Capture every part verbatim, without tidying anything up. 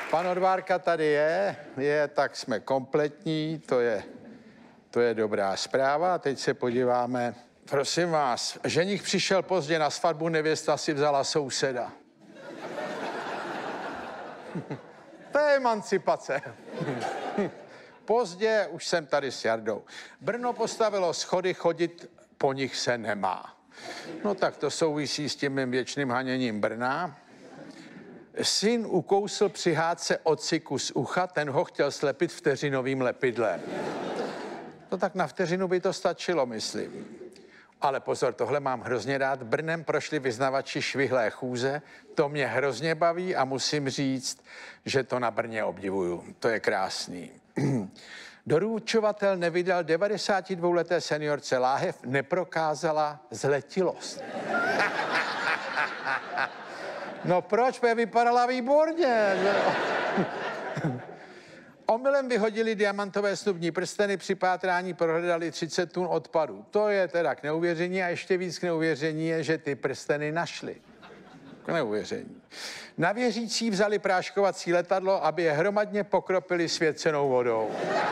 Pan Odvárka tady je, je, tak jsme kompletní, to je, to je dobrá zpráva. A teď se podíváme. Prosím vás, ženich přišel pozdě na svatbu, nevěsta si vzala souseda. To je emancipace. Pozdě, už jsem tady s Jardou. Brno postavilo schody, chodit po nich se nemá. No tak to souvisí s tím mým věčným haněním Brna. Syn ukousl při hádce otci kus ucha, ten ho chtěl slepit vteřinovým lepidlem. No tak na vteřinu by to stačilo, myslím. Ale pozor, tohle mám hrozně rád. Brnem prošli vyznavači švihlé chůze, to mě hrozně baví a musím říct, že to na Brně obdivuju. To je krásný. Doručovatel nevydal devadesátidvouleté seniorce láhev, neprokázala zletilost. No proč? By vypadala výborně. Omylem vyhodili diamantové snubní prsteny, při pátrání prohledali třicet tun odpadu. To je teda k neuvěření a ještě víc k neuvěření je, že ty prsteny našli. K neuvěření. Na věřící vzali práškovací letadlo, aby je hromadně pokropili svěcenou vodou.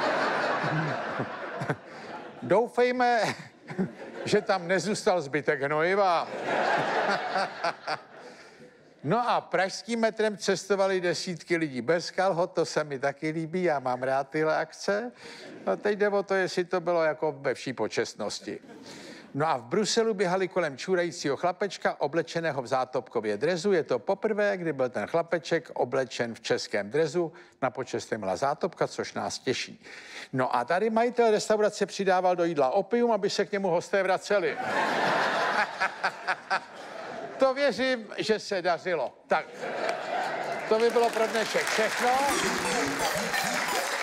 Doufejme, že tam nezůstal zbytek hnojiva. No a pražským metrem cestovali desítky lidí bez kalhot, to se mi taky líbí, já mám rád tyhle akce. A teď jde o to, jestli to bylo jako ve vší počestnosti. No a v Bruselu běhali kolem čůrajícího chlapečka, oblečeného v zátopkově drezu. Je to poprvé, kdy byl ten chlapeček oblečen v českém drezu, na počest byla zátopka, což nás těší. No a tady majitel restaurace přidával do jídla opium, aby se k němu hosté vraceli. To věřím, že se dařilo. Tak, to by bylo pro dnešek všechno.